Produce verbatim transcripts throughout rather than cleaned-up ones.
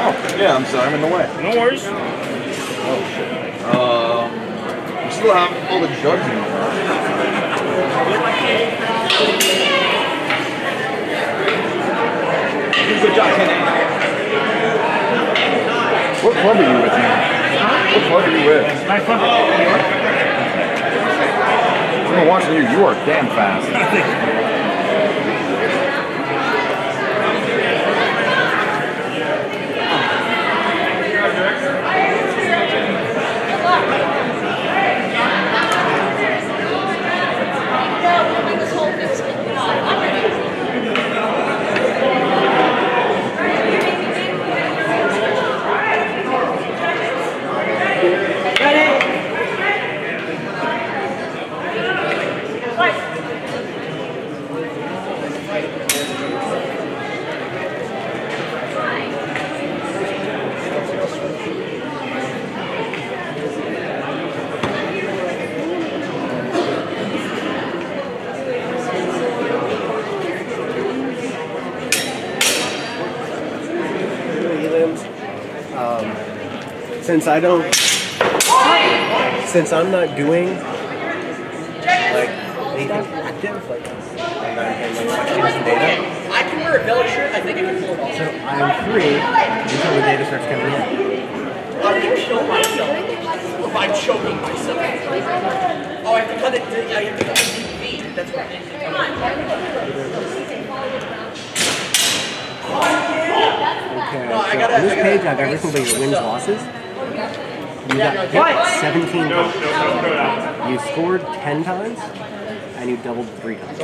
Yeah, I'm sorry, I'm in the way. No worries. Oh shit. Uh, we still have all the jugs in there. Good job, Kenny. What club are you with, man? Huh? What club are you with? My club. I'm watching you. You are damn fast. Since I don't, since I'm not doing like anything active, like and I'm and like watching some data. I can wear a belly shirt. I think I can pull it off. So I'm free until the data starts coming in. I can kill myself by choking myself. Oh, I have to cut it. I have to cut it D V D. That's what. Okay, so on this page I have everything but your wins, losses. You got hit seventeen times. You scored ten times, and you doubled three times.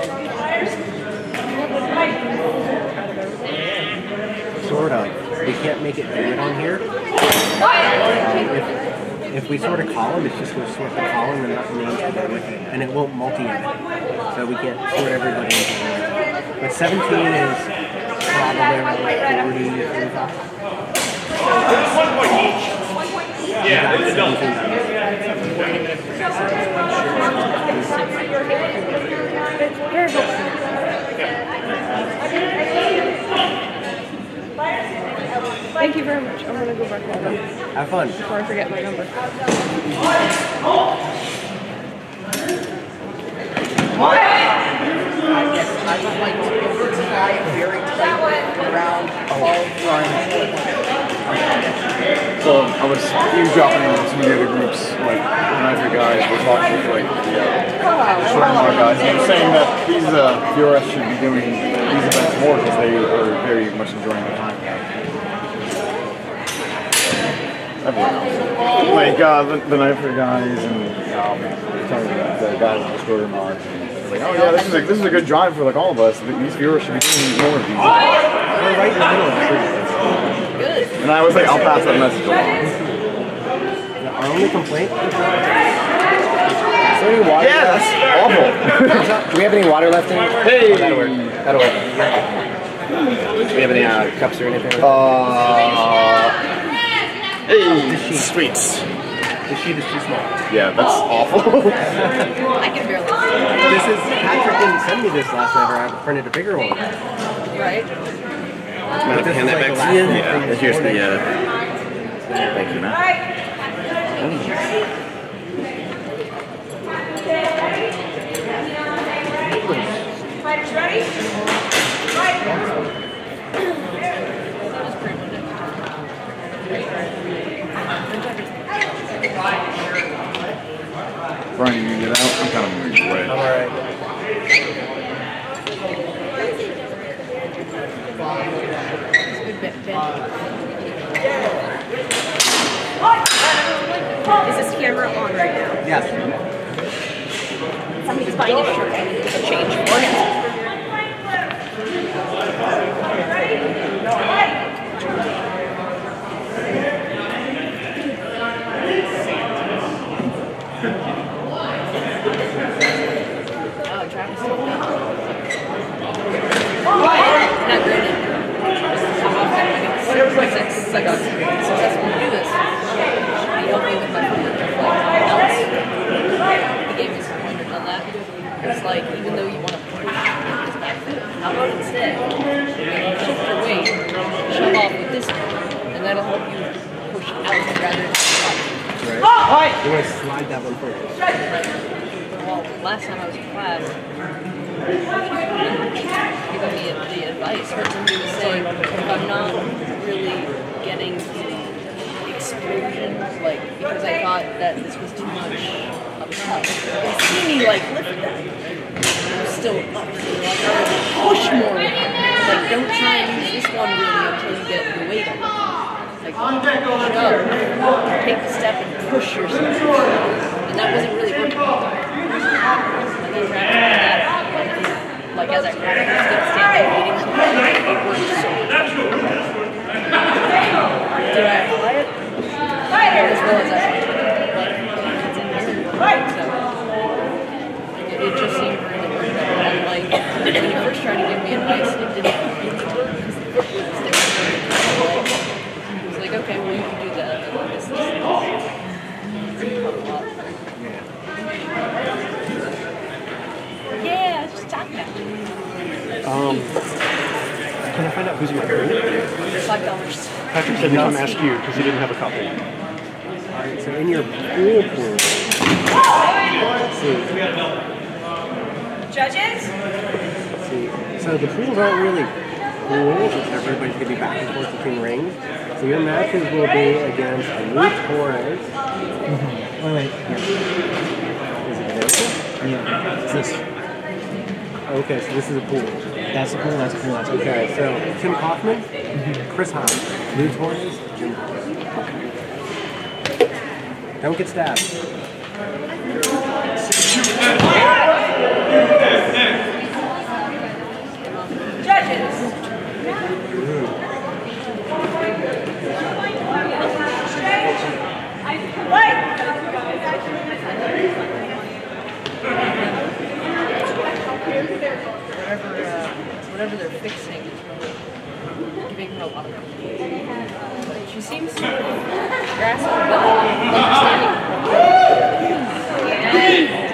Sort of. We can't make it do it on here. Um, if, if we sort a column, it's just going to sort the column and not the names together with it. And it won't multi-edit. So we can't sort everybody into one. But seventeen is probably around like forty, forty-five. One point each. Yeah, it's done. Thank you very much. I'm going to go back home. Have fun. Before I forget my number. Yes, I would like to try very tight around all runs. So I was eavesdropping on some of the other groups, like when I heard guys were talking with like the uh, Shortmar guys, and they were saying that these uh, V R S should be doing these events more because they are very much enjoying their time. Everyone else. Like uh, the, the Nitro guys and um, some of the, the guys on the Shortmar. Like, oh yeah, this is a, this is a good drive for like all of us. These viewers should be doing more of these. We're right in the middle of it. And I was like, I'll pass that message along. Our only complaint? Is there any water? Yeah, that's awful. Do we have any water left in it? Hey! Oh, that'll work. That'll work. Do we have any uh, cups or anything? Uh, hey! This sheet. Sweets. The sheet is too small. Yeah, that's awful. I can barely. This is, Patrick didn't send me this last night, or I printed a bigger one. Right? But this is like the last Yeah, thing here's the, uh, thank you, man. Fighters ready? Right. Brian, you can get out? I'm kind of moving away. I'm alright. Good bit, Ben. Is this camera on right now? Yes. Somebody's buying a shirt. I need to change for him. Oh, Travis. Not graded. Whatever my six, I got successful to do this. He helped me with my else. He gave me some pointers on that. It's like, even though you want to push this back foot, how about instead, when you shift your weight, shove off with this one, and that'll last time I was in class, giving me the advice, heard somebody was saying, if I'm not really getting the explosion, like, because I thought that this was too much of a help. They see me, like, lift that. I'm still up. So like, I would push more. Like, don't try and use this one really until you get the weight up. Like, push up, take the step and push yourself. And that wasn't really working. And then practicing that, like as I practiced it, standing meetings, it worked so much. Did I apply it? Not as well as I should. But it's in here. So it, it just seemed really worth it. And like, when you first tried to give me advice, it didn't really work because the foot was different. It was like, okay, well, you can do that. And this is yeah, just talk about it. Um, can I find out who's your parent? Five dollars. Patrick said to come ask you because he didn't have a copy. Alright, so in your pool pool. Let's see. Judges? Let's see. So the pools aren't really pools, it's everybody's going to be back and forth between rings. So your matches will be against Lou Torres. Mm-hmm. Wait, wait. Yeah. Is it available? Yeah. It's this. Okay, so this is a pool. That's the pool, that's the pool, that's the pool. Okay, so Tim Kaufman, mm-hmm. Chris Hahn, Lou Torres, Jim okay. Don't get stabbed. Judges! Mm. Whatever, uh, whatever they're fixing is really giving her a lot of confidence. But she seems to grasp the understanding. Yeah.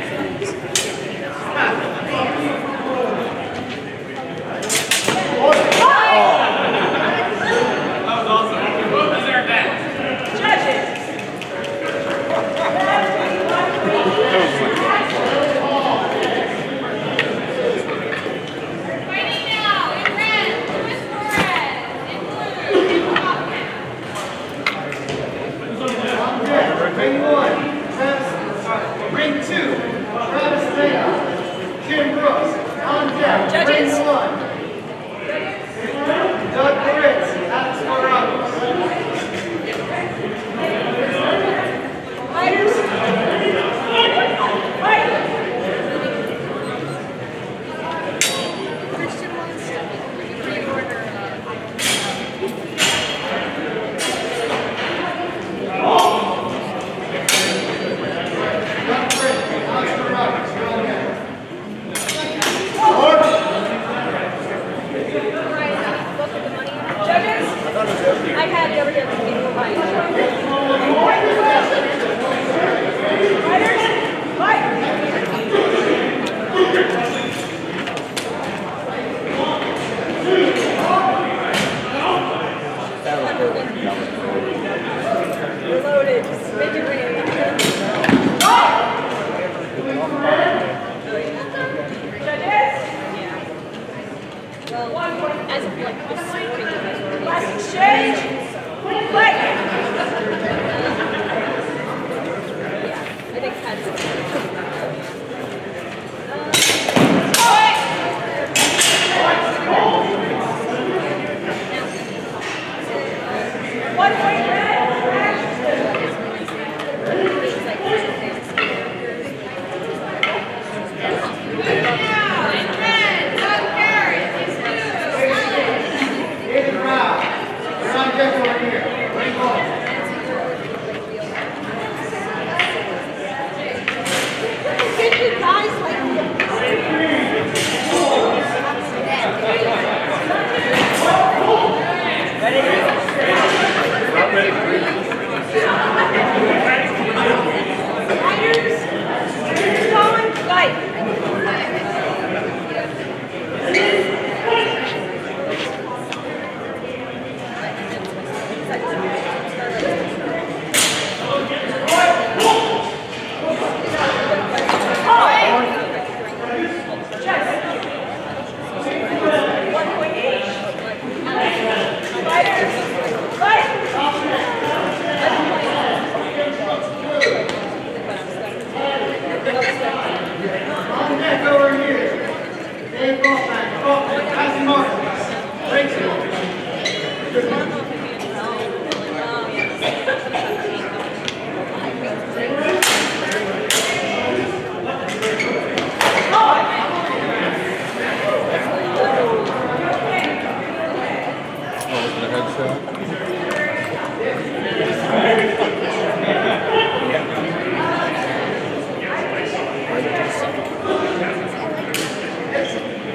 Oh!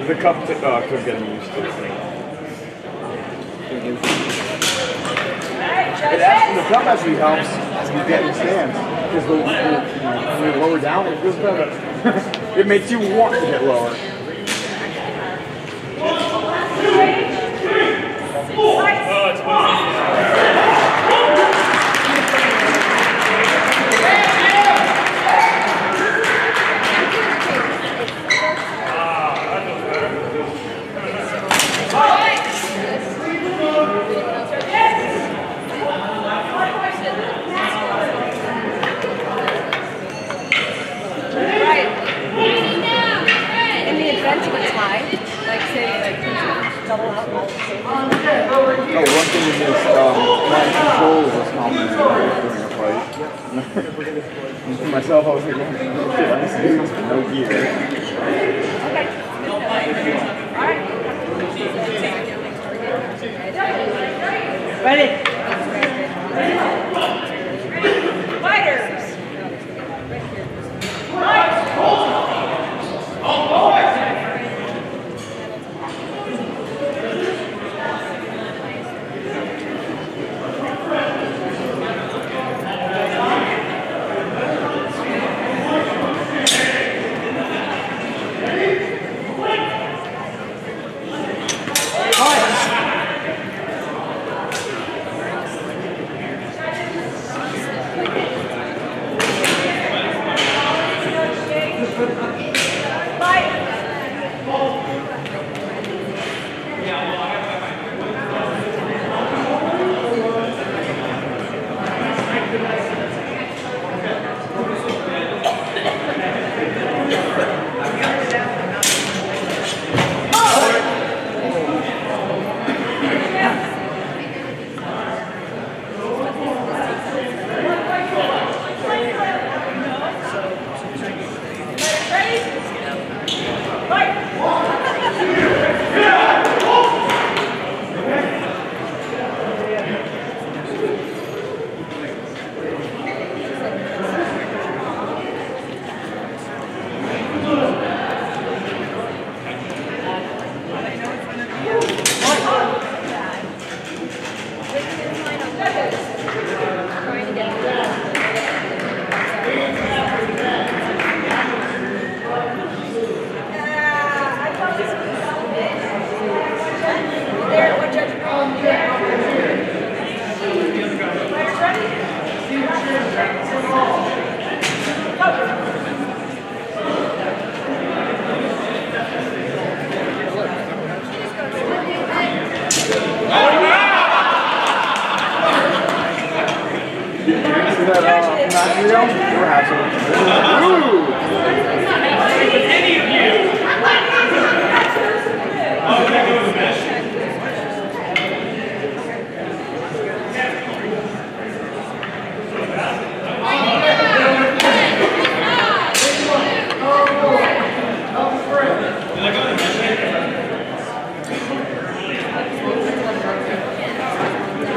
The cup t uh, took getting used to. It actually, the cup actually helps as you get in stance because the, the, you know, when you lower down, it feels better. It makes you want to get lower. No, one thing is this, um, my control was complimented during a fight. And for myself, I was like, oh, shit, I just do this with no gear. Ready? Fighters!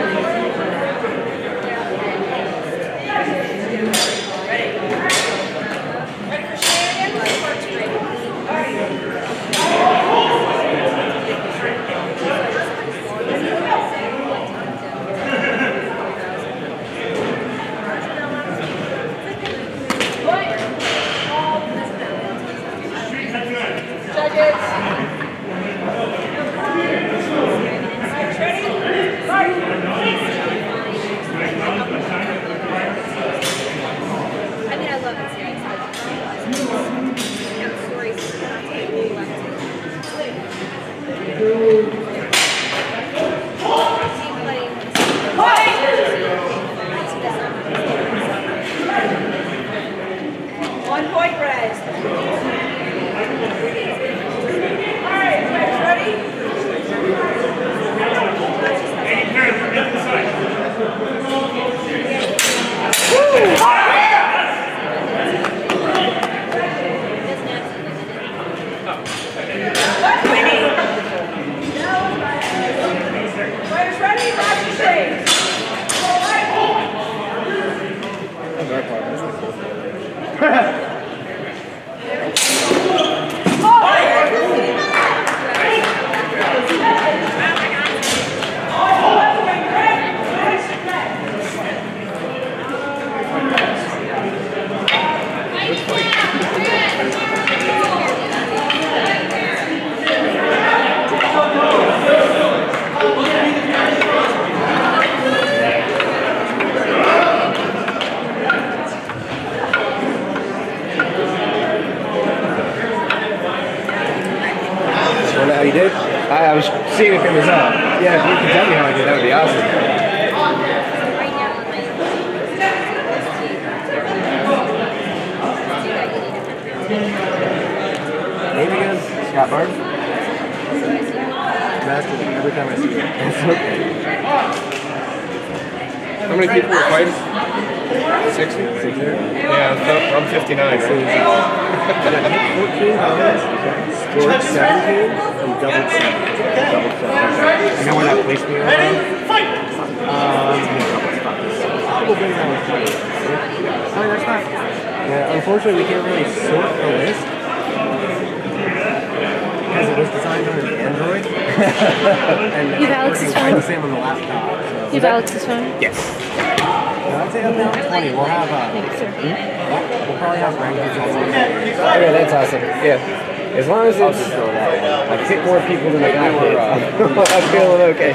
Ready? Oh, you did? I, I was seeing if it was up. Yeah, if you could tell me how I did, that would be awesome. Name again? Scott Barnes? Master every time I see it. It's okay. How many people were fighting? sixty? sixty? Yeah, I'm, I'm fifty-nine, right? fourteen pounds, scored seventeen, and doubled seven. Doubled seven. You know where that placed me around? Um, probably around twenty. Oh, that's not. Yeah, unfortunately, we can't really sort the list because it was designed on an Android. And You have Alex's kind phone? of the same on the laptop. So. You have Alex's phone? Yes. No, I'd say up now twenty. We'll have uh, Thank you, sir. hmm? We'll probably have rankings all over. Okay, that's awesome. Yeah. As long as it's like hit more people than I got hit. I'm feeling okay.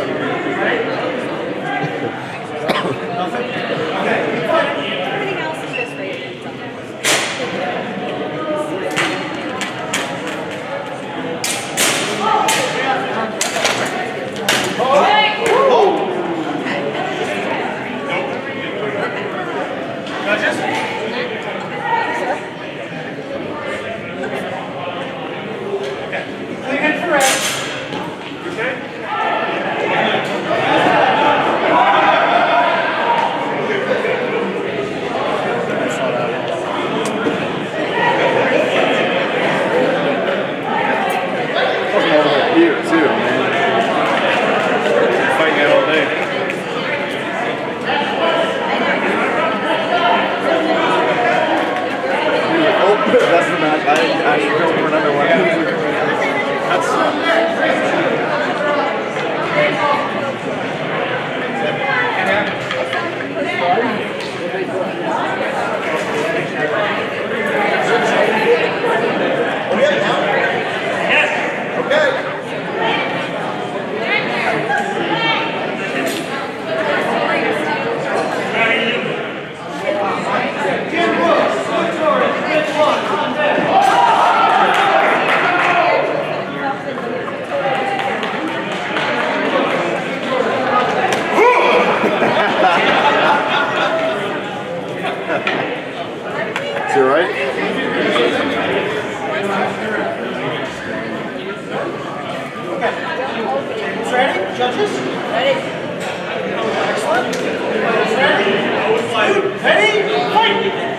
Here too, man. Fighting that all day. Oh, that's the match. I actually go for another one. That's. Is it right? Ready? Judges? Ready. Excellent. Ready? Ready? Fight!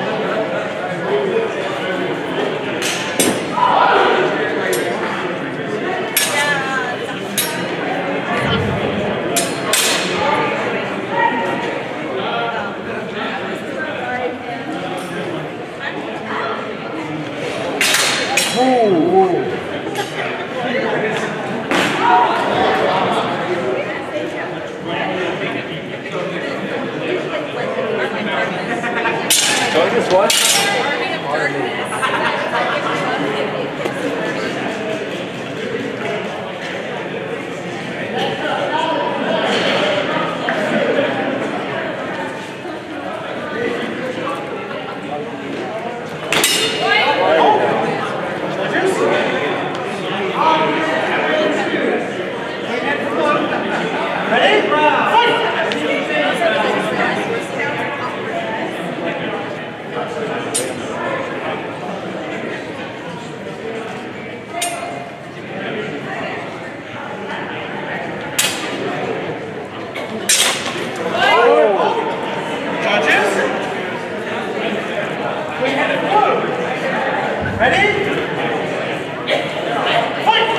Judges what? Ready? Fight! Ready? Fight!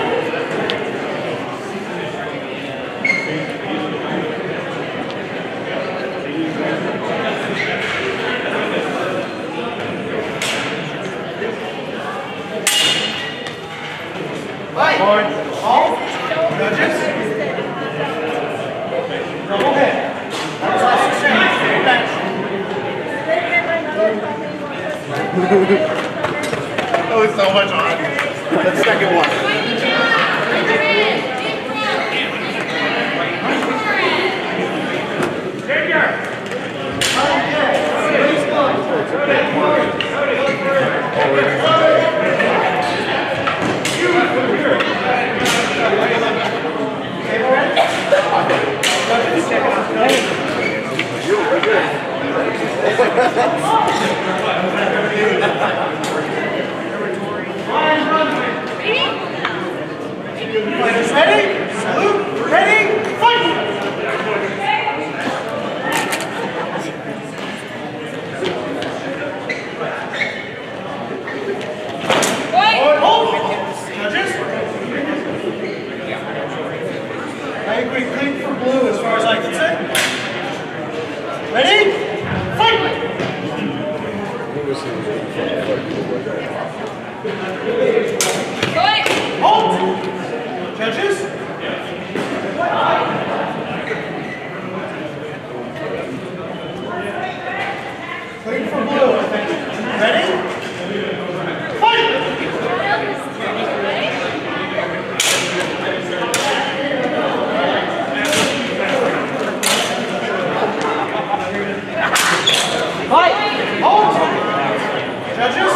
Fight! All judges. Double head. That's last exchange. That was so much on. The second one. Oh, Hold! Judges? Clean for blue. Ready? Fight! Fight! Hold! Judges?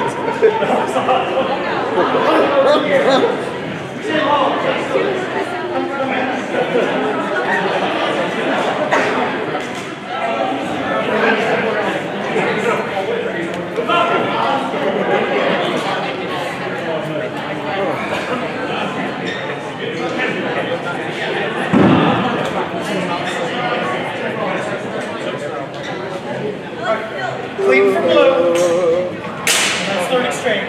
Clean for blue. That's third exchange.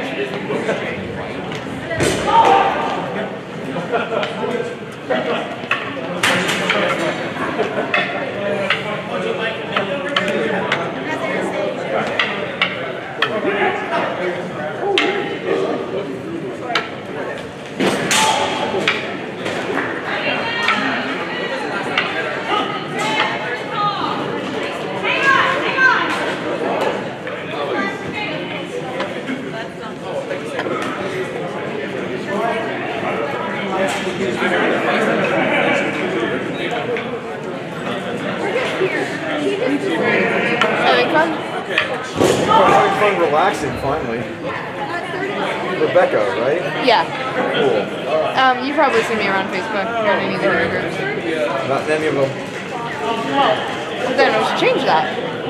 Having fun? Having fun relaxing, finally. Rebecca, right? Yeah. Cool. Um, you've probably seen me around Facebook or any of the other groups. Not any of them. But then we should change that.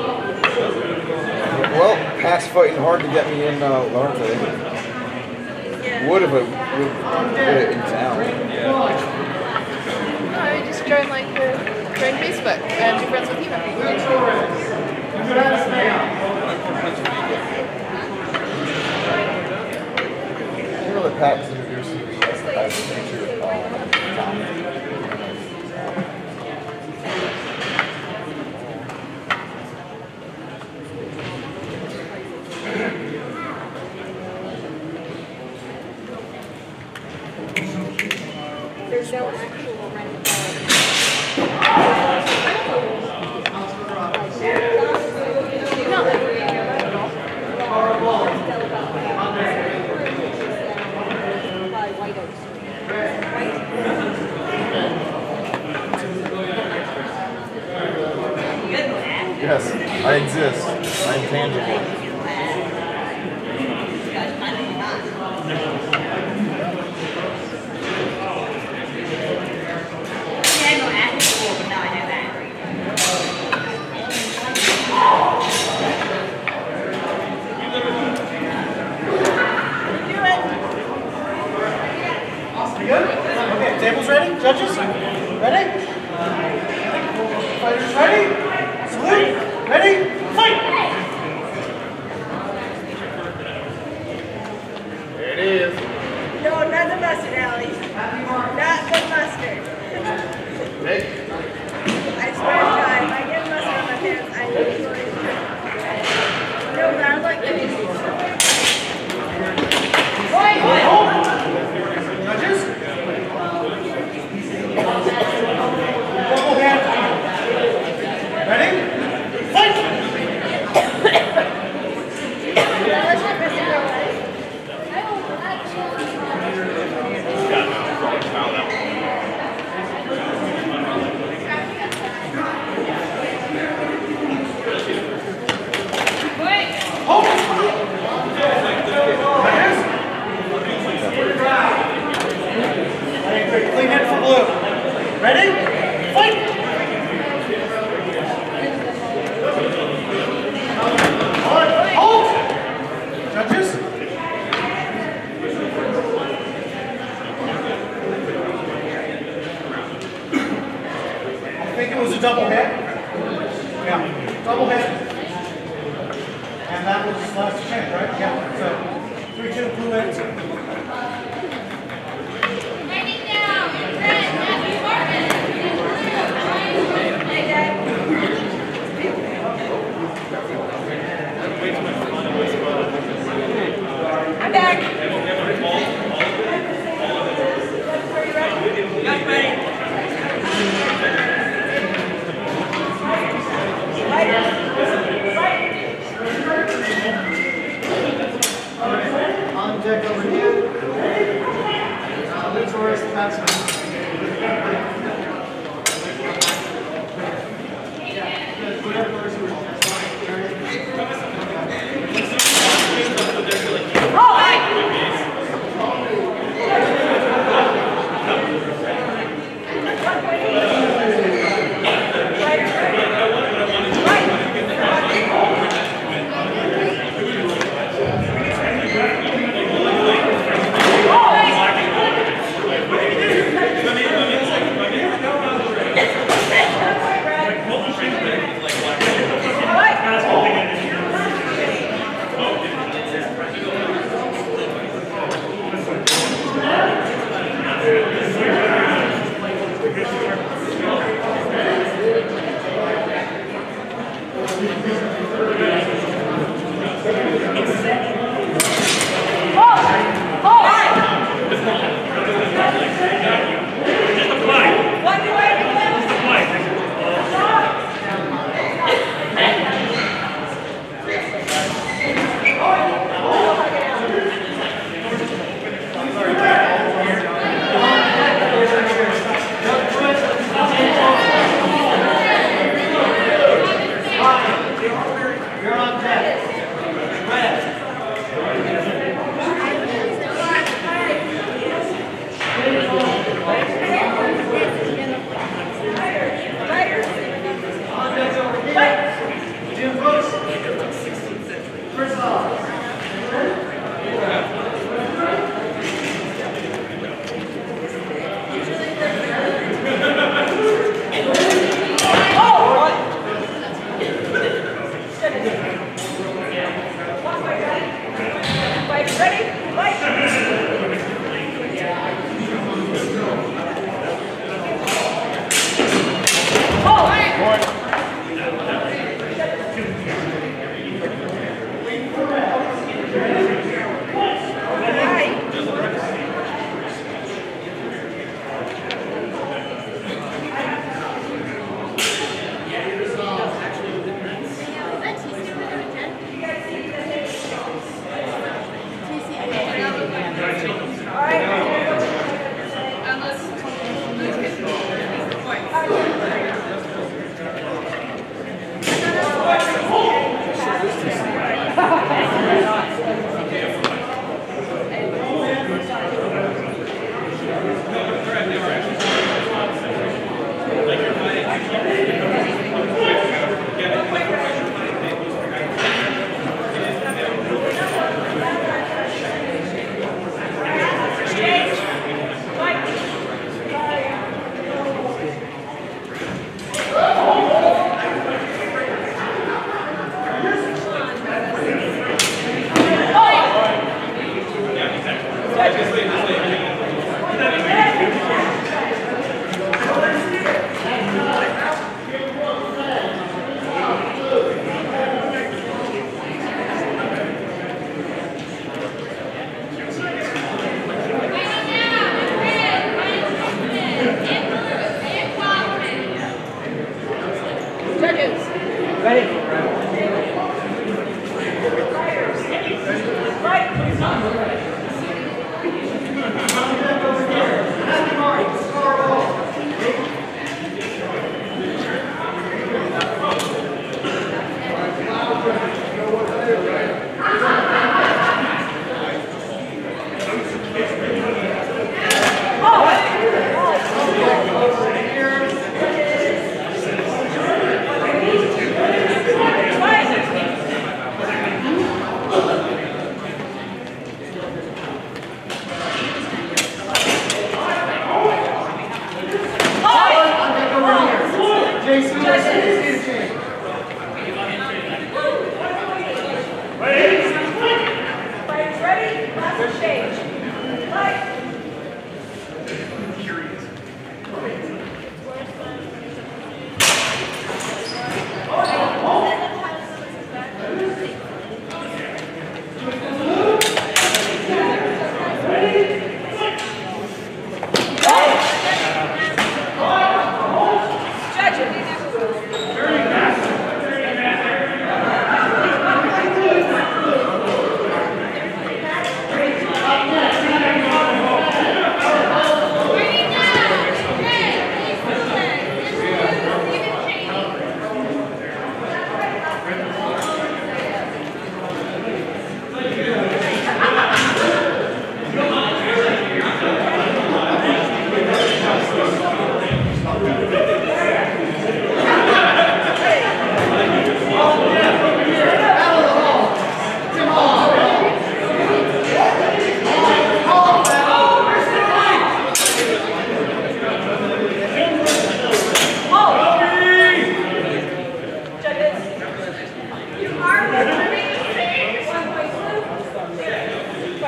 Well, Pat's fighting hard to get me in uh, Larnte. Would if it would get it in town. No, you just join like uh, join Facebook and be friends with Eva. You know that Pat was introducing me as the as the teacher of Tom. There's no actual rent. Yes, I exist. I'm tangible. Okay, tables ready? Judges? Ready? Fighters ready? Salute! Ready? Fight! There it is. No, not the mustard, Allie. Not the mustard. Hey. I swear to God, if I get mustard on my pants, I will be going to No, but I like it. Judges? Double hand. Ready? Fight! Clean hit for blue. Ready? Fight! Hold! Judges? I think it was a double hit. Yeah, double hit. And that was last change, right? Yeah, so three two blue hits. Object over here. Uh, Luchasaurus, that's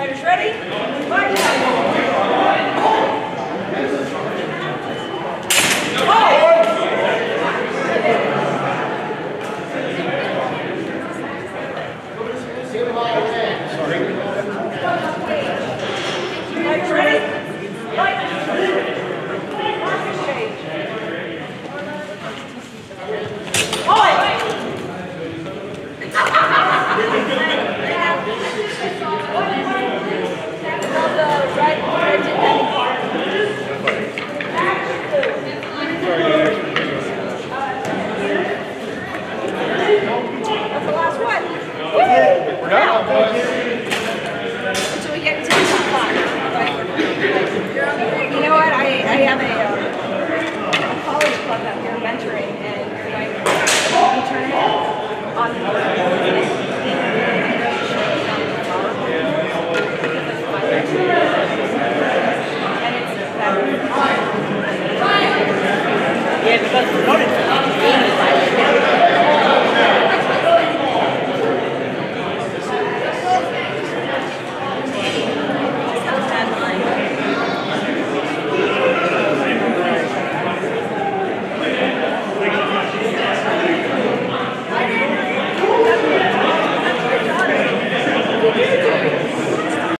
Fighters ready? Fight!